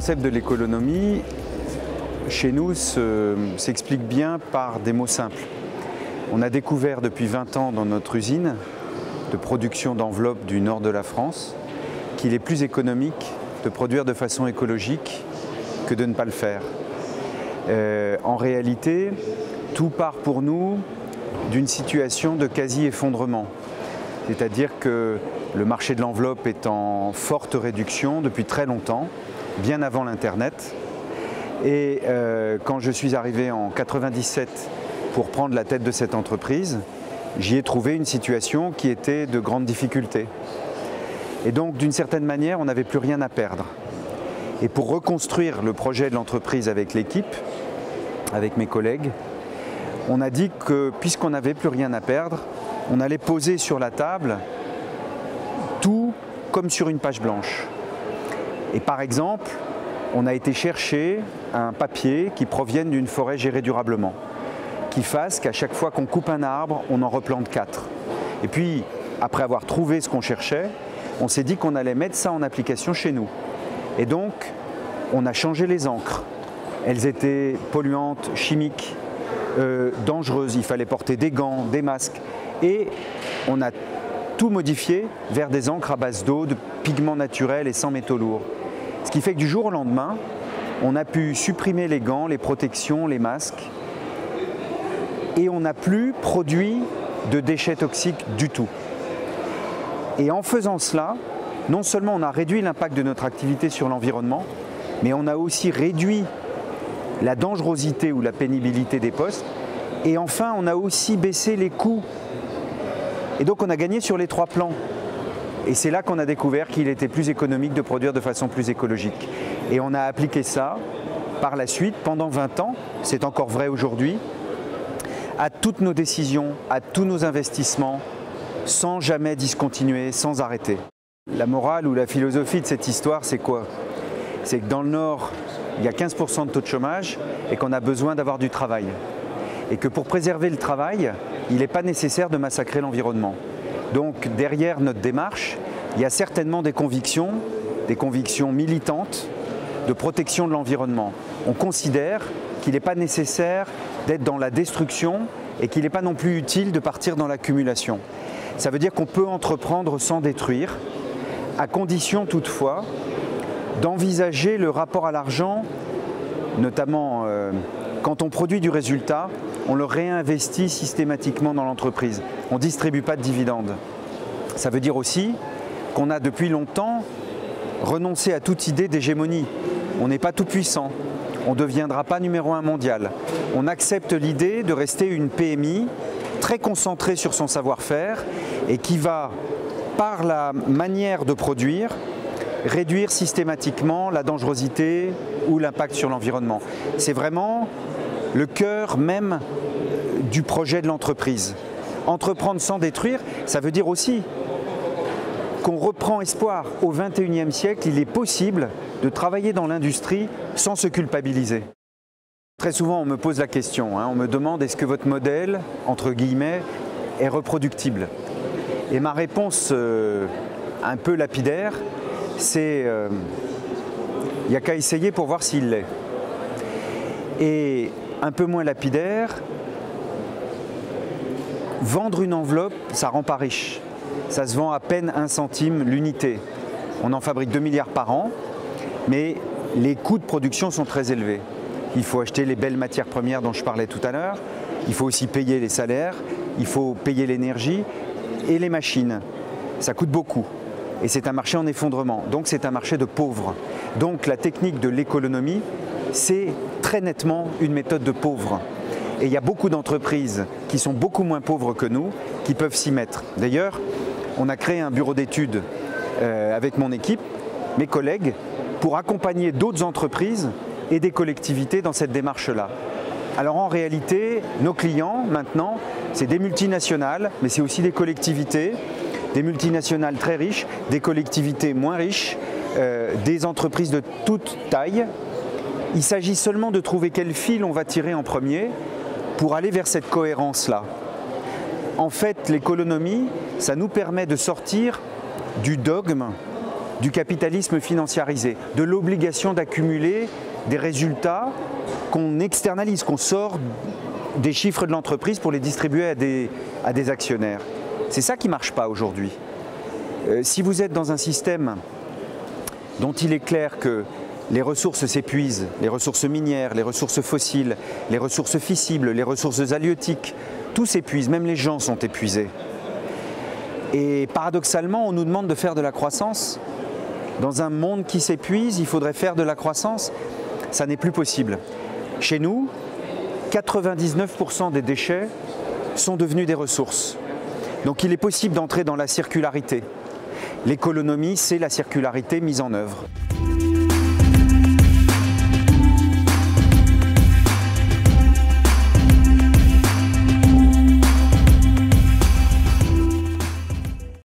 concept de l'économie, chez nous, s'explique bien par des mots simples. On a découvert depuis 20 ans dans notre usine de production d'enveloppes du nord de la France qu'il est plus économique de produire de façon écologique que de ne pas le faire. En réalité, tout part pour nous d'une situation de quasi-effondrement. C'est-à-dire que le marché de l'enveloppe est en forte réduction depuis très longtemps, bien avant l'Internet. Et quand je suis arrivé en 1997 pour prendre la tête de cette entreprise, j'y ai trouvé une situation qui était de grande difficulté. Et donc, d'une certaine manière, on n'avait plus rien à perdre. Et pour reconstruire le projet de l'entreprise avec l'équipe, avec mes collègues, on a dit que puisqu'on n'avait plus rien à perdre, on allait poser sur la table tout comme sur une page blanche. Et par exemple, on a été chercher un papier qui provienne d'une forêt gérée durablement, qui fasse qu'à chaque fois qu'on coupe un arbre, on en replante 4. Et puis, après avoir trouvé ce qu'on cherchait, on s'est dit qu'on allait mettre ça en application chez nous. Et donc, on a changé les encres. Elles étaient polluantes, chimiques, dangereuses. Il fallait porter des gants, des masques. Et on a tout modifié vers des encres à base d'eau, de pigments naturels et sans métaux lourds. Ce qui fait que du jour au lendemain, on a pu supprimer les gants, les protections, les masques. Et on n'a plus produit de déchets toxiques du tout. Et en faisant cela, non seulement on a réduit l'impact de notre activité sur l'environnement, mais on a aussi réduit la dangerosité ou la pénibilité des postes. Et enfin, on a aussi baissé les coûts. Et donc on a gagné sur les 3 plans. Et c'est là qu'on a découvert qu'il était plus économique de produire de façon plus écologique. Et on a appliqué ça par la suite pendant 20 ans, c'est encore vrai aujourd'hui, à toutes nos décisions, à tous nos investissements, sans jamais discontinuer, sans arrêter. La morale ou la philosophie de cette histoire, c'est quoi? C'est que dans le Nord, il y a 15% de taux de chômage et qu'on a besoin d'avoir du travail. Et que pour préserver le travail, il n'est pas nécessaire de massacrer l'environnement. Donc derrière notre démarche, il y a certainement des convictions militantes de protection de l'environnement. On considère qu'il n'est pas nécessaire d'être dans la destruction et qu'il n'est pas non plus utile de partir dans l'accumulation. Ça veut dire qu'on peut entreprendre sans détruire, à condition toutefois d'envisager le rapport à l'argent, notamment quand on produit du résultat, on le réinvestit systématiquement dans l'entreprise. On ne distribue pas de dividendes. Ça veut dire aussi qu'on a depuis longtemps renoncé à toute idée d'hégémonie. On n'est pas tout puissant, on ne deviendra pas numéro 1 mondial. On accepte l'idée de rester une PMI très concentrée sur son savoir-faire et qui va, par la manière de produire, réduire systématiquement la dangerosité ou l'impact sur l'environnement. C'est vraiment le cœur même du projet de l'entreprise. Entreprendre sans détruire, ça veut dire aussi qu'on reprend espoir. Au XXIe siècle, il est possible de travailler dans l'industrie sans se culpabiliser. Très souvent, on me pose la question, on me demande est-ce que votre modèle, entre guillemets, est reproductible? Et ma réponse un peu lapidaire, c'est il n'y a qu'à essayer pour voir s'il l'est. Et un peu moins lapidaire, vendre une enveloppe, ça ne rend pas riche. Ça se vend à peine 1 centime l'unité. On en fabrique 2 milliards par an, mais les coûts de production sont très élevés. Il faut acheter les belles matières premières dont je parlais tout à l'heure, il faut aussi payer les salaires, il faut payer l'énergie et les machines. Ça coûte beaucoup. Et c'est un marché en effondrement, donc c'est un marché de pauvres. Donc la technique de l'économie, c'est très nettement une méthode de pauvres. Et il y a beaucoup d'entreprises qui sont beaucoup moins pauvres que nous, qui peuvent s'y mettre. D'ailleurs, on a créé un bureau d'études avec mon équipe, mes collègues, pour accompagner d'autres entreprises et des collectivités dans cette démarche-là. Alors en réalité, nos clients maintenant, c'est des multinationales, mais c'est aussi des collectivités, des multinationales très riches, des collectivités moins riches, des entreprises de toute taille. Il s'agit seulement de trouver quel fil on va tirer en premier pour aller vers cette cohérence-là. En fait, l'économie, ça nous permet de sortir du dogme du capitalisme financiarisé, de l'obligation d'accumuler des résultats qu'on externalise, qu'on sort des chiffres de l'entreprise pour les distribuer à des actionnaires. C'est ça qui ne marche pas aujourd'hui. Si vous êtes dans un système dont il est clair que les ressources s'épuisent, les ressources minières, les ressources fossiles, les ressources fissibles, les ressources halieutiques, tout s'épuise, même les gens sont épuisés. Et paradoxalement, on nous demande de faire de la croissance. Dans un monde qui s'épuise, il faudrait faire de la croissance. Ça n'est plus possible. Chez nous, 99% des déchets sont devenus des ressources. Donc il est possible d'entrer dans la circularité. L'économie, c'est la circularité mise en œuvre.